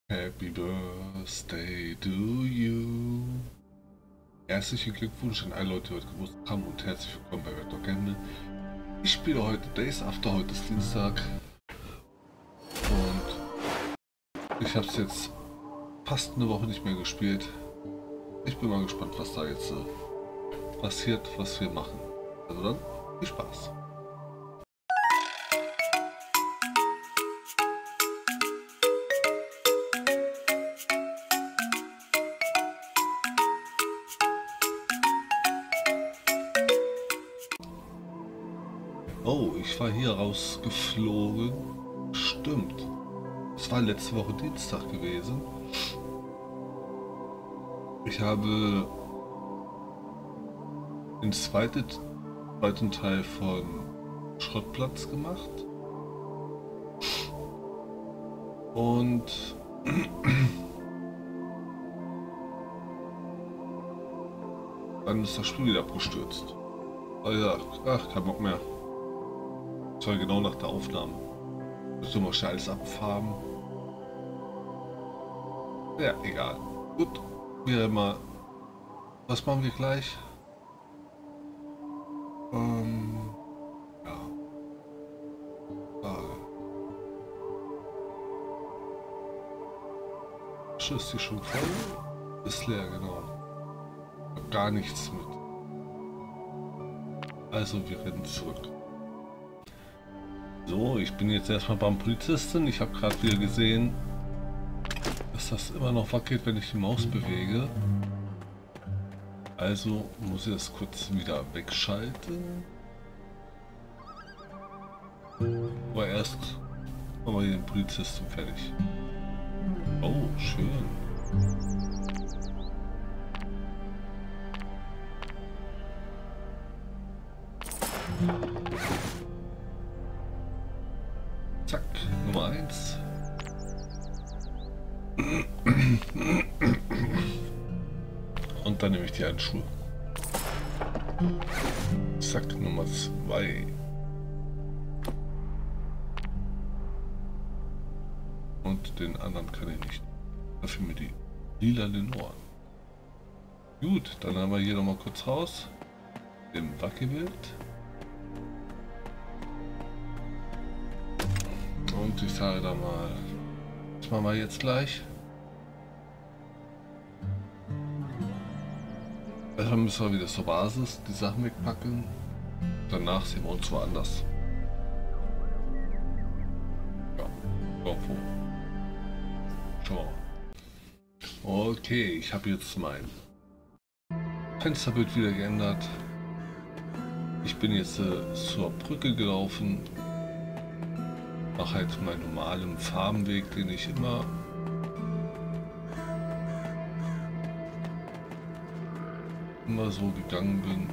Happy Birthday to you. Herzlichen Glückwunsch an alle Leute, die heute Geburtstag haben und herzlich willkommen bei Red Dog Gamble. Ich spiele heute Days After, heute ist Dienstag und ich habe es jetzt fast eine Woche nicht mehr gespielt. Ich bin mal gespannt, was da jetzt passiert, was wir machen. Also dann, viel Spaß. Oh, ich war hier rausgeflogen. Stimmt. Es war letzte Woche Dienstag gewesen. Ich habe den zweiten Teil von Schrottplatz gemacht. Und dann ist das Spiel wieder abgestürzt. Also, ach, kein Bock mehr. Das war genau nach der Aufnahme. So mal schnell alles abfarben. Ja, egal. Gut. Wir mal. Was machen wir gleich? Ja. Ist die schon voll? Ist leer, genau. Gar nichts mit. Also wir rennen zurück. So, ich bin jetzt erstmal beim Polizisten. Ich habe gerade wieder gesehen, dass das immer noch wackelt, wenn ich die Maus bewege. Also muss ich das kurz wieder wegschalten. Aber erst machen wir hier den Polizisten fertig. Oh, schön. Zack, Nummer 1. Und dann nehme ich die Handschuhe. Zack, Nummer 2. Und den anderen kann ich nicht. Dafür mir die lila Ohren. Gut, dann haben wir hier noch mal kurz raus. Im Wackelbild. Und ich sage da mal, das machen wir jetzt gleich. Dann müssen wir wieder zur Basis die Sachen wegpacken. Danach sehen wir uns woanders. Ja, irgendwo. So. Okay, ich habe jetzt mein Fensterbild wieder geändert. Ich bin jetzt zur Brücke gelaufen. Mache halt meinen normalen Farbenweg, den ich immer so gegangen bin.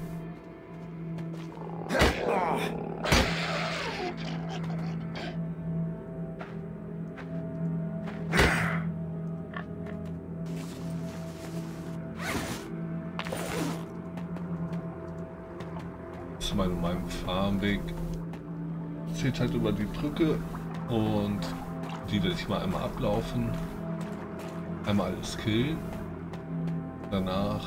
Zu meinem Farbenweg zählt halt über die Brücke und die werde ich mal einmal ablaufen, einmal alles killen, danach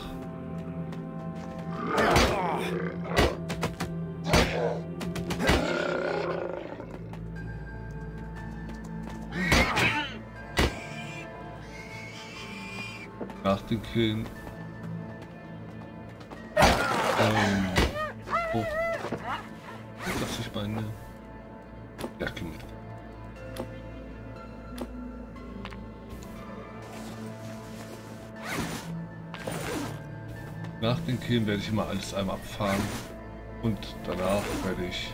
nach dem Killen oh, dass ich meine Jacke mit. Nach den Killen werde ich immer alles einmal abfahren und danach werde ich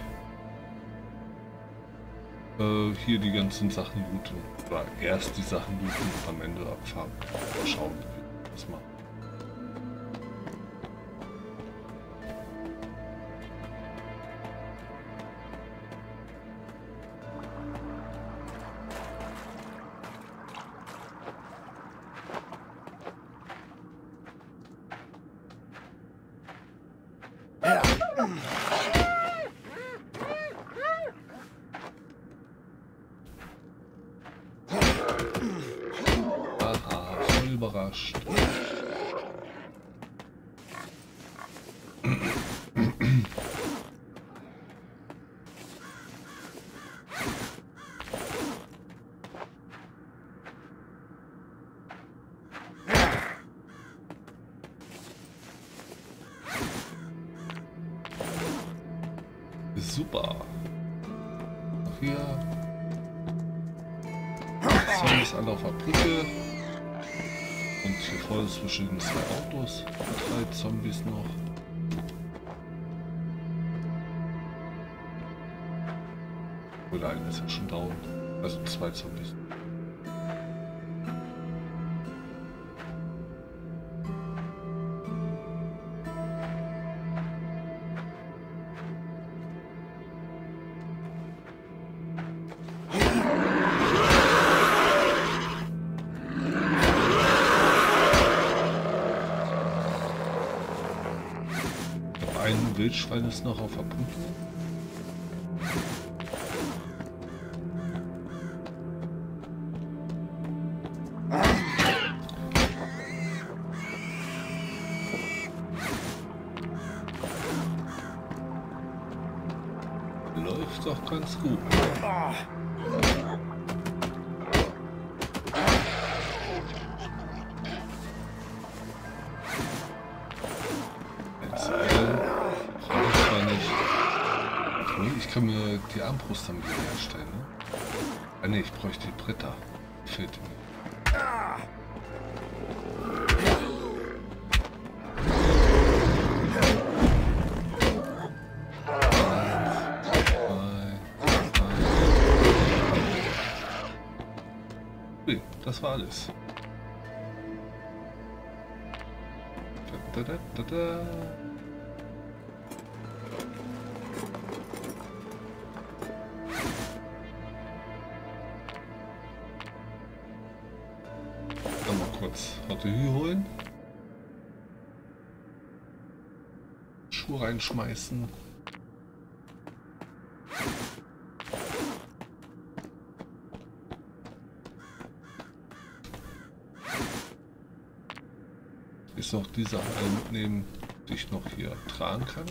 hier die ganzen Sachen looten. Oder erst die Sachen looten und am Ende abfahren. Mal schauen, wie wir das machen. überrascht. Super. Hier. Zombies alle auf der Brücke. Und hier vorne zwischen 2 Autos. 3 Zombies noch. Oder einer ist ja schon down. Also 2 Zombies. Ein Wildschwein ist noch auf der Brücke. Läuft doch ganz gut. Ich kann mir die Armbrust dann wieder herstellen, ne? Ah ne, ich bräuchte die Bretter. Fehlt mir. Okay, das war alles. Da, da, da, da. Kurz Batterie holen. Schuhe reinschmeißen. Ist noch diese eine mitnehmen, die ich noch hier tragen kann.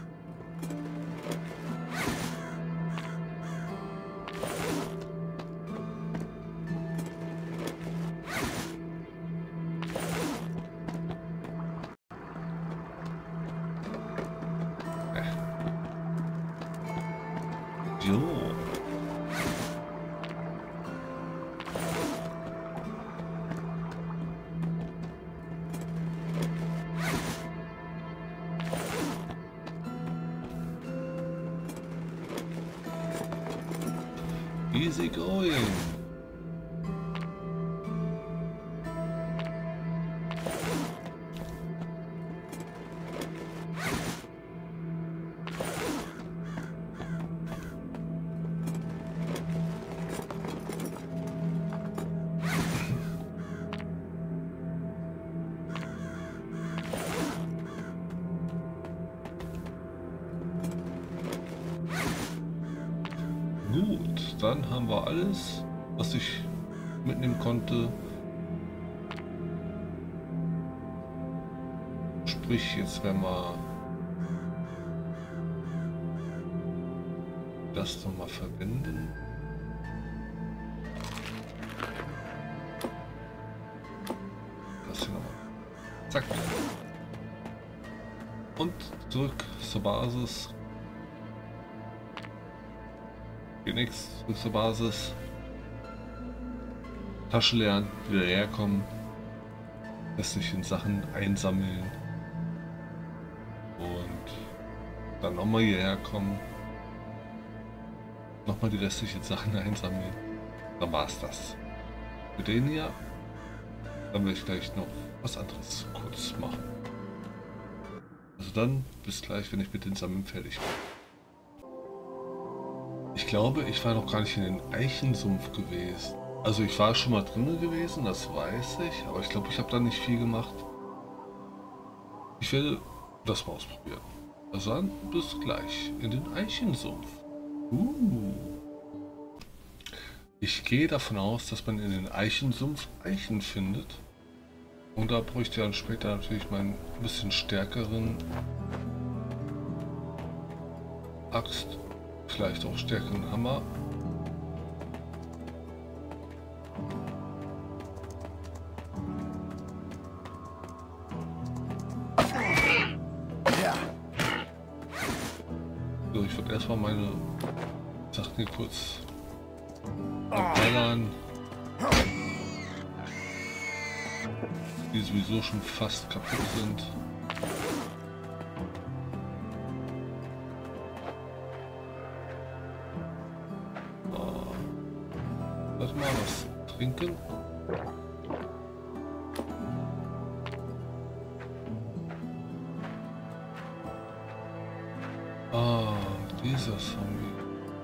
Easy going. Gut, dann haben wir alles, was ich mitnehmen konnte. Sprich, jetzt werden wir das nochmal verwenden. Das hier nochmal. Zack. Und zurück zur Basis. Geht nichts, zurück zur Basis. Tasche leeren, wieder herkommen. Restlichen Sachen einsammeln. Und dann nochmal hierher kommen. Nochmal die restlichen Sachen einsammeln. Dann war es das. Für den hier. Dann werde ich gleich noch was anderes kurz machen. Also dann bis gleich, wenn ich mit den Sammeln fertig bin. Ich glaube, ich war noch gar nicht in den Eichensumpf gewesen. Also ich war schon mal drin gewesen, das weiß ich, aber ich glaube, ich habe da nicht viel gemacht. Ich werde das mal ausprobieren. Also dann bis gleich in den Eichensumpf. Ich gehe davon aus, dass man in den Eichensumpf Eichen findet. Und da bräuchte ich dann später natürlich meinen bisschen stärkeren Axt, vielleicht auch stärkeren Hammer. So, ich würde erstmal meine Sachen hier kurz abballern, die sowieso schon fast kaputt sind. Lass mal was trinken. Ah, dieser Zombie.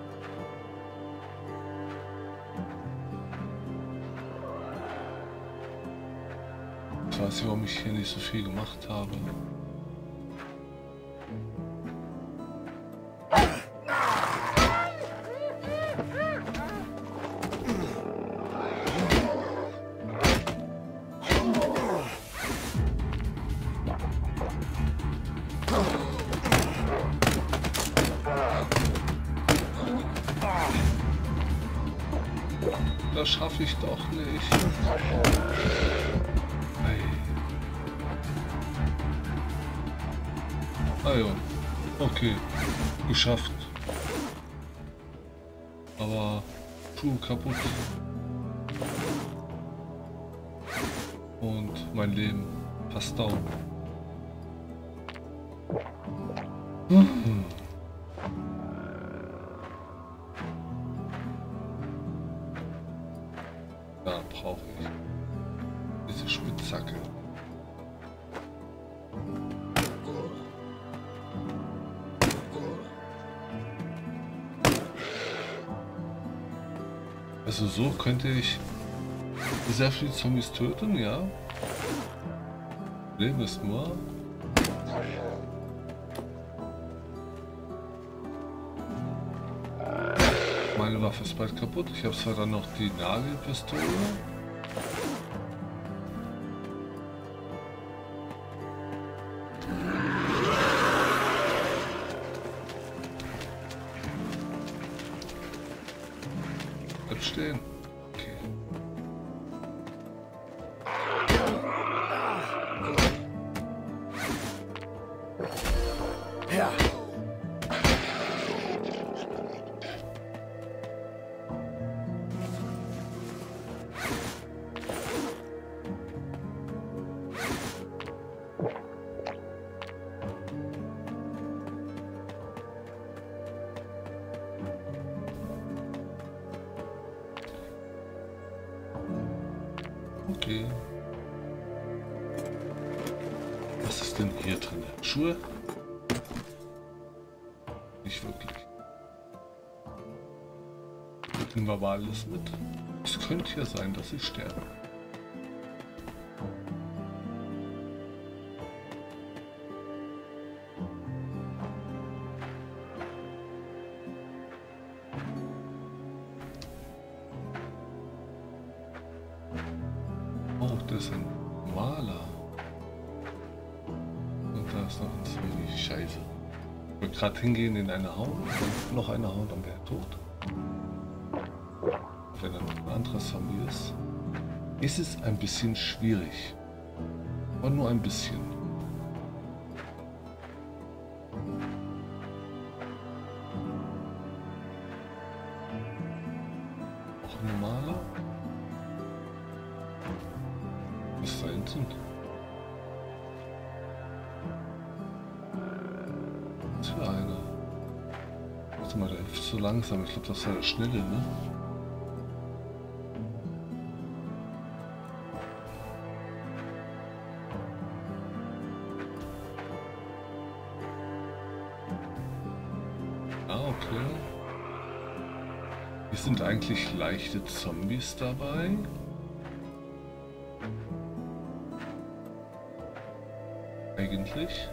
Ich weiß nicht, warum ich hier nicht so viel gemacht habe. Das schaffe ich doch nicht. Ah ja, okay, geschafft. Aber kaputt. Und mein Leben fast down. Da brauche ich diese Spitzhacke. Also so könnte ich sehr viele Zombies töten, ja. Problem ist nur, meine Waffe ist bald kaputt. Ich habe zwar dann noch die Nagelpistole. Bleib stehen. Okay. Ja. Okay. Was ist denn hier drin? Schuhe? Nicht wirklich. Nehmen wir aber alles mit. Es könnte ja sein, dass ich sterbe. Oh, das ist ein Maler. Und da ist noch ein Zombie. Scheiße. Ich wollte gerade hingehen in eine hauen, und noch eine hauen, dann wäre er tot. Wenn dann noch ein anderer Zombie ist, ist es ein bisschen schwierig. Aber nur ein bisschen. Auch ein normaler. Was ist da hinten? Was für einer? Warte mal, der hüpft so langsam. Ich glaube, das war der Schnelle, ne? Ah, okay. Hier sind eigentlich leichte Zombies dabei. Eigentlich.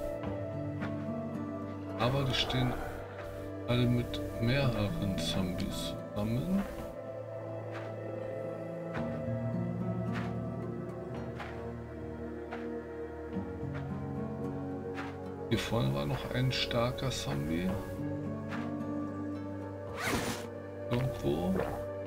Aber die stehen alle mit mehreren Zombies zusammen. Hier vorne war noch ein starker Zombie. Irgendwo.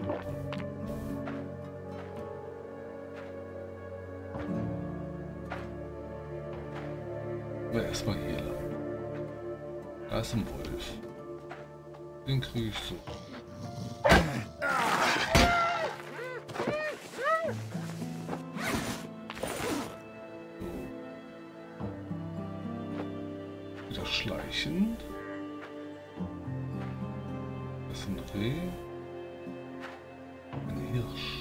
Aber erstmal hier lang. Da ist ein Wolf. Den kriege ich so. Wieder schleichend. Das ist ein Reh. Ein Hirsch.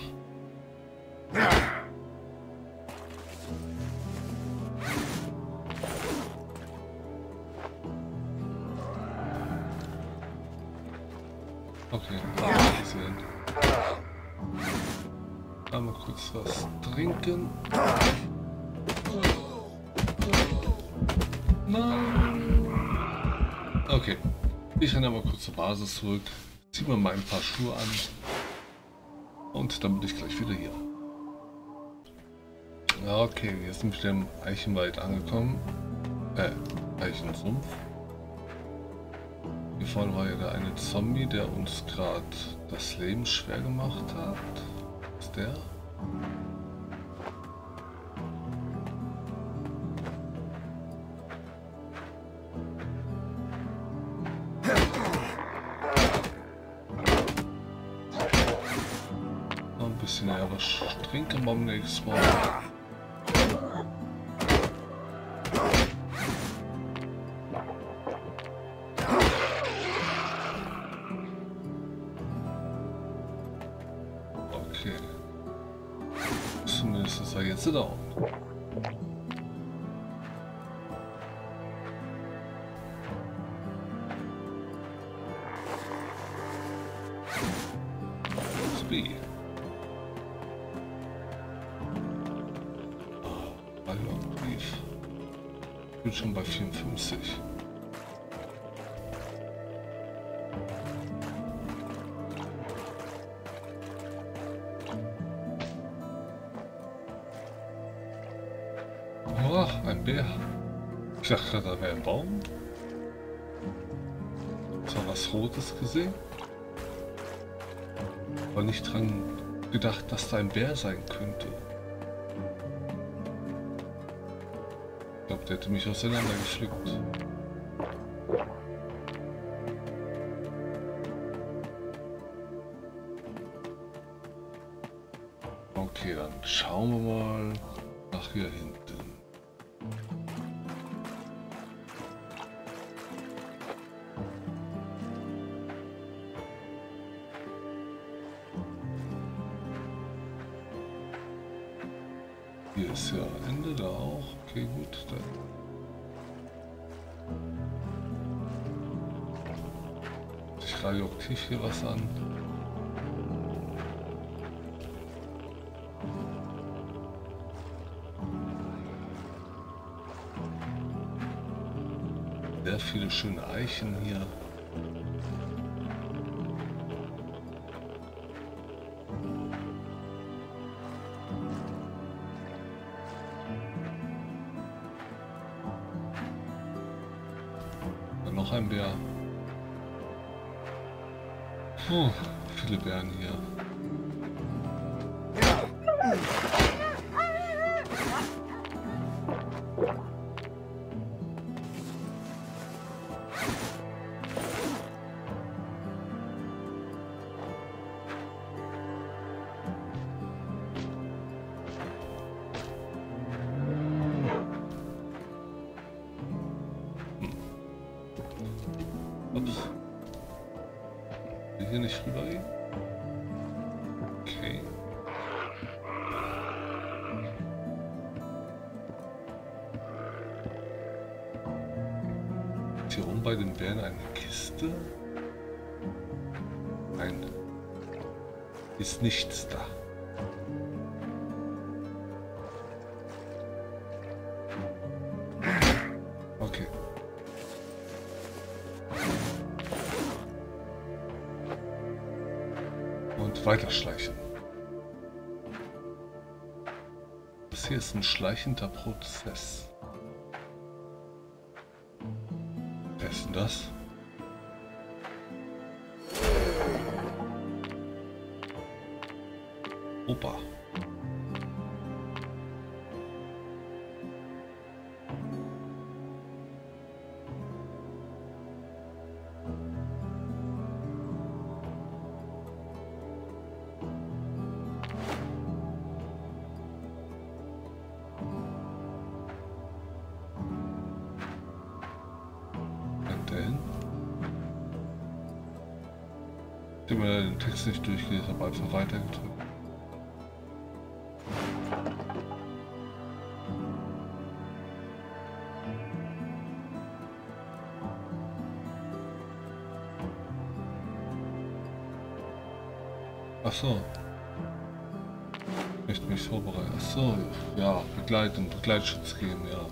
Okay, gesehen. Einmal kurz was trinken. Nein. Okay, ich renne aber kurz zur Basis zurück, ziehe mir mal ein paar Schuhe an und dann bin ich gleich wieder hier. Okay, wir sind wieder im Eichenwald angekommen. Eichensumpf. Hier vorne war ja der eine Zombie, der uns gerade das Leben schwer gemacht hat. Ist der? Noch ein bisschen eher was trinken beim nächsten Mal. Zumindest ist er jetzt da. Speed. Radioaktiv. Ich bin schon bei 54. Oh, ein Bär. Ich dachte gerade, da wäre ein Baum. Ich habe was Rotes gesehen. Aber nicht dran gedacht, dass da ein Bär sein könnte. Ich glaube, der hätte mich auseinandergepflückt. Okay, dann schauen wir mal nach hier hinten. Hier ist ja Ende da auch. Okay, gut. Dann ich radioaktiv hier was an. Sehr viele schöne Eichen hier. Noch ein Bär. Puh, viele Bären hier. Ups. Will hier nicht rübergehen? Okay. Ist hier oben bei den Bären eine Kiste? Nein. Ist nichts da. Okay. Und weiterschleichen. Das hier ist ein schleichender Prozess. das? Opa. Ich habe mir den Text nicht durchgelesen, habe einfach weitergedrückt. Ach so. Ich möchte mich vorbereiten. Ach so, ja, Begleitschutz geben, ja.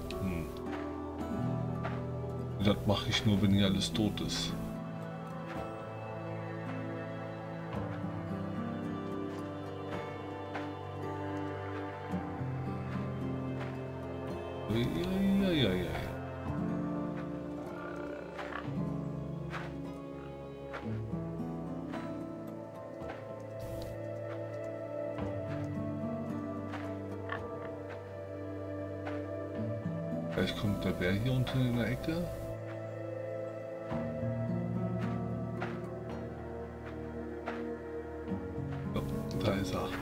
Das mache ich nur, wenn hier alles tot ist. Ja. Vielleicht kommt der Bär hier unten in der Ecke. So, da ist er.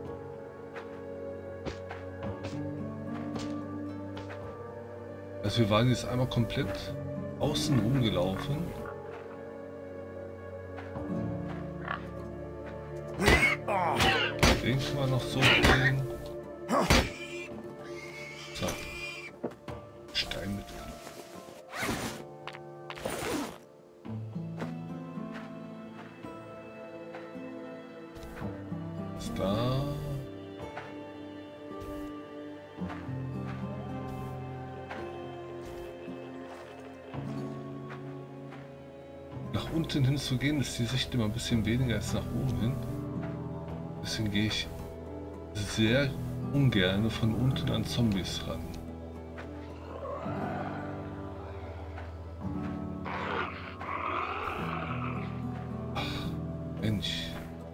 Also wir waren jetzt einmal komplett außen rumgelaufen. Den kann man noch so drehen. So. Stein mit. Ist da. Nach unten hin zu gehen, ist die Sicht immer ein bisschen weniger als nach oben hin. Deswegen gehe ich sehr ungern von unten an Zombies ran. Ach, Mensch.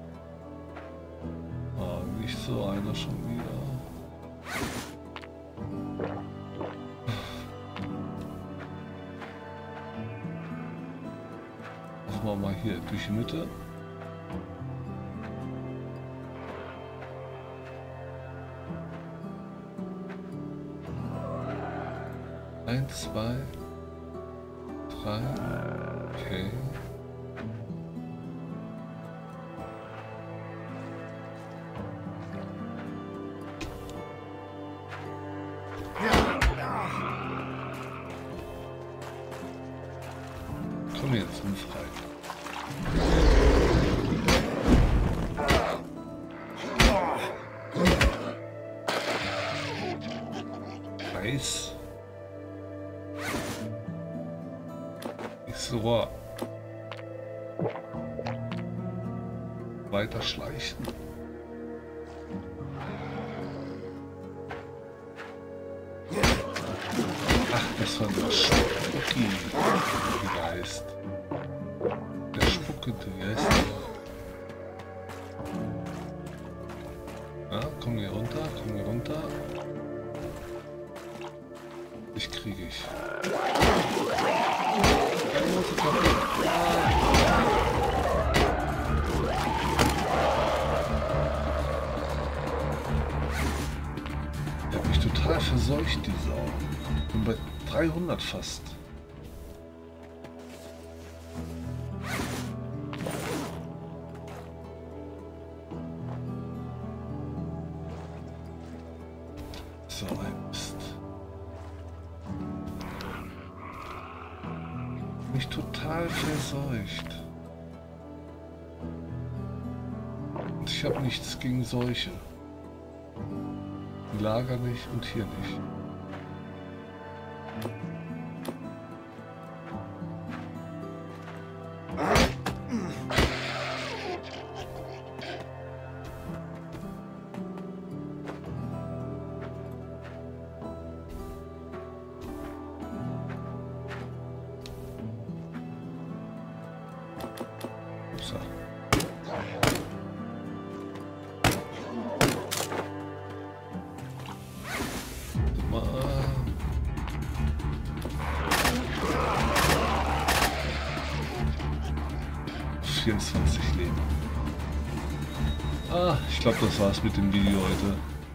Oh, nicht so einer schon wieder. Machen wir mal hier durch die Mitte. Eins, zwei, drei, okay. Komm jetzt unfrei. Eis. So. Weiter schleichen. Ach, das war der Spucki, wie der heißt. Der Spuckende, wie heißt der? Ja, komm hier runter, komm hier runter. Ich kriege ich. Der hat mich total verseucht, die Sau. Ich bin bei 300 fast. So ein Mist. Mich total verseucht. Und ich habe nichts gegen Seuche. Im Lager nicht und hier nicht. 24 Leben. Ah, ich glaube, das war's mit dem Video heute.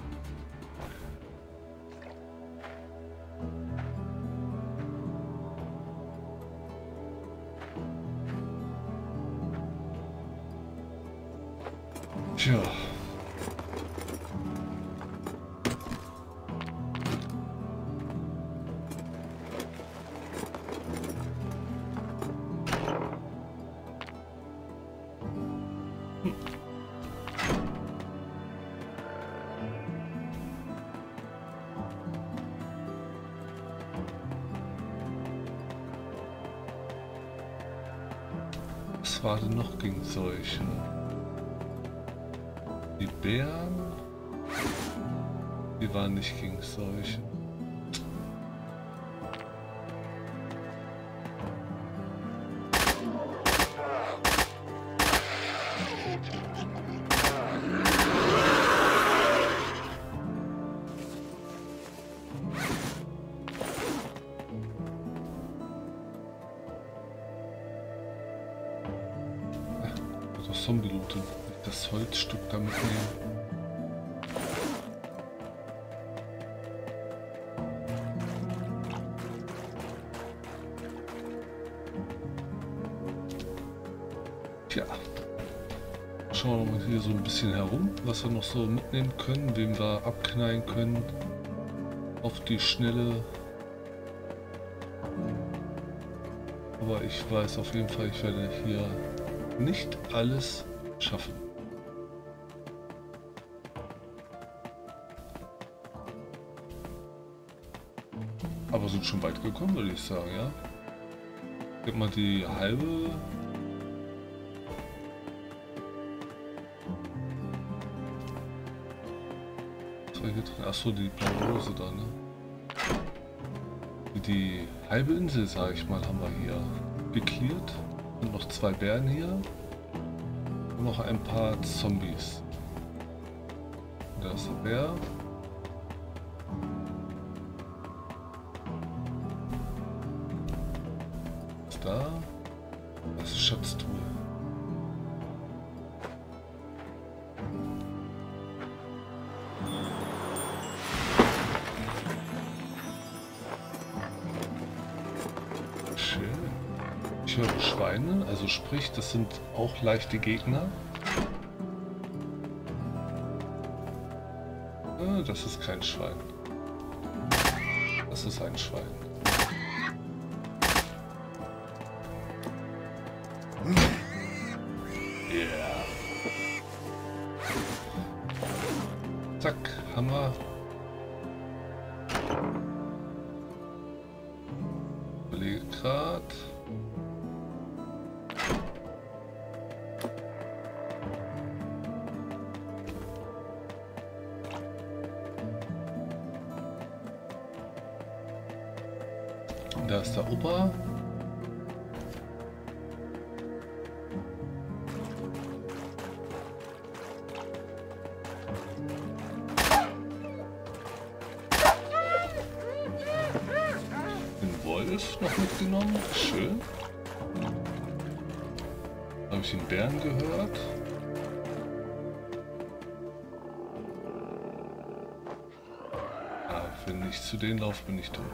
Tja. Was war denn noch gegen solche? Die Bären? Die waren nicht gegen solche. Zombie-Looten. Das Holzstück da mitnehmen. Tja. Schauen wir mal hier so ein bisschen herum, was wir noch so mitnehmen können, wen wir abknallen können. Auf die Schnelle. Aber ich weiß auf jeden Fall, ich werde hier nicht alles schaffen. Aber sind schon weit gekommen, würde ich sagen, ja. Ich habe mal die halbe. Was war hier drin? Achso, die blaue Rose da, ne? Die halbe Insel, sage ich mal, haben wir hier geklärt. Und noch 2 Bären hier und noch ein paar Zombies. Da ist der Bär. Was ist da? Das ist Schatztruhe. Ich höre Schweine, also sprich, das sind auch leichte Gegner. Das ist kein Schwein. Das ist ein Schwein. Yeah. Zack, Hammer. Überlege gerade. Da ist der Opa. Den Wolf noch mitgenommen. Schön. Habe ich den Bären gehört. Ah, wenn ich zu denen laufe, bin ich tot.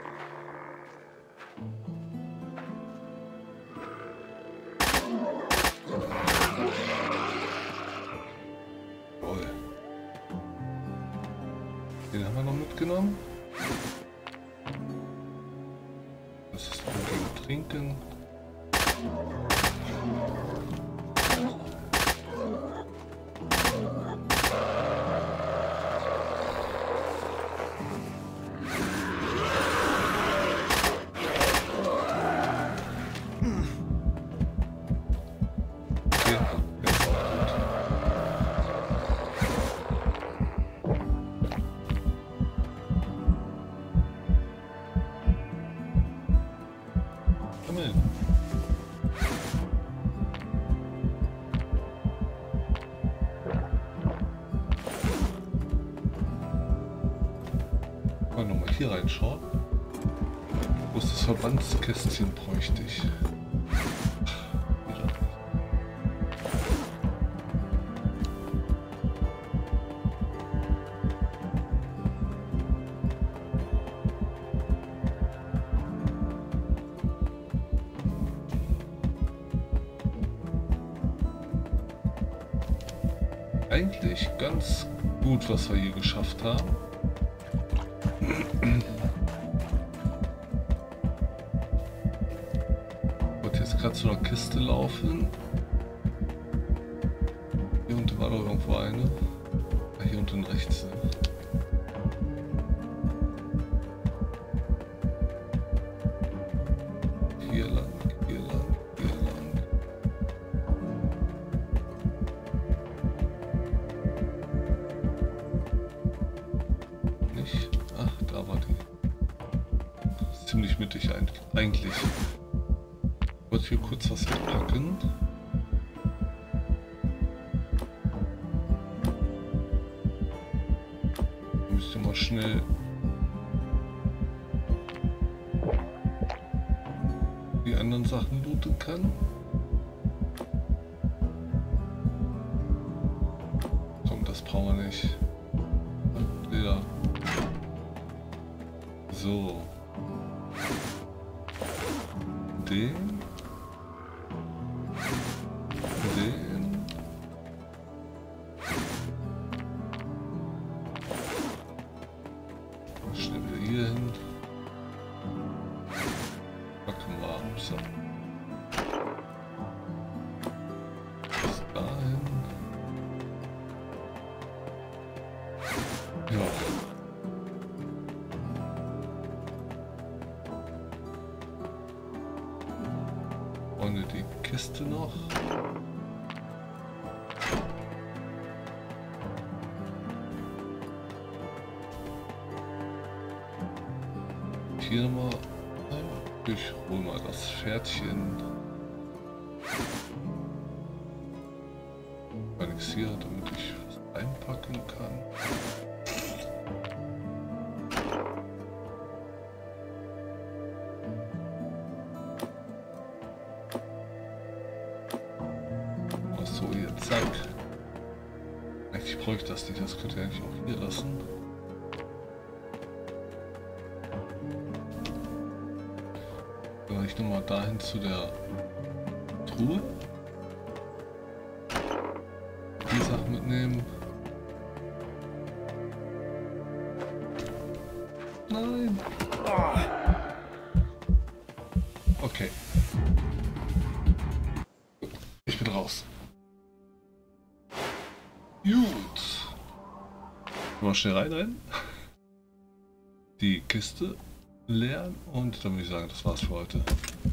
Den haben wir noch mitgenommen. Das ist nur gegen Trinken. Okay, jetzt auch gut. Nochmal hier reinschauen. Wo ist das Verbandskästchen, bräuchte ich. eigentlich ganz gut, was wir hier geschafft haben. Ich wollte jetzt gerade zu einer Kiste laufen. Hier unten war doch irgendwo eine. Ah, hier unten rechts. Ne? Hier lang, hier lang, hier lang. Nicht? Ach, da war die. Ziemlich mittig eigentlich. Ich wollte hier kurz was wegpacken. Müsste mal schnell die anderen Sachen looten kann. Komm, das brauchen wir nicht. Ja. So. Den. Schnell wieder hier hin. Packen wir ab. So. Bis dahin. Ja. Freunde, die Kiste noch. Hier nochmal. Ich hol mal das Pferdchen. Gar nichts hier, damit ich was einpacken kann. Achso, hier, zack. Eigentlich brauche ich das nicht, das könnt ihr eigentlich auch hier lassen. Ich nochmal dahin zu der Truhe. Die Sachen mitnehmen. Nein. Okay. Ich bin raus. Gut. Mal schnell rein. Die Kiste leeren und dann würde ich sagen, das war's für heute.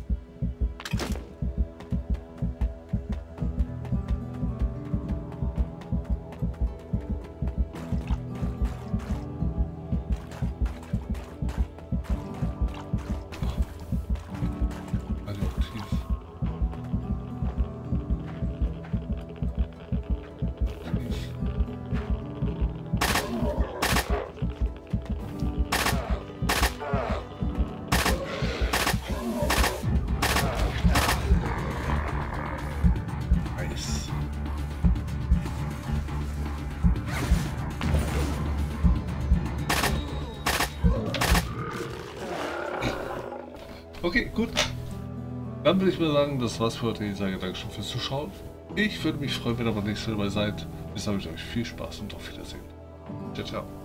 Okay, gut. Dann würde ich mal sagen, das war's für heute. Ich sage Dankeschön fürs Zuschauen. Ich würde mich freuen, wenn ihr beim nächsten Mal dabei seid. Bis dahin wünsche ich euch viel Spaß und auf Wiedersehen. Ciao, ciao.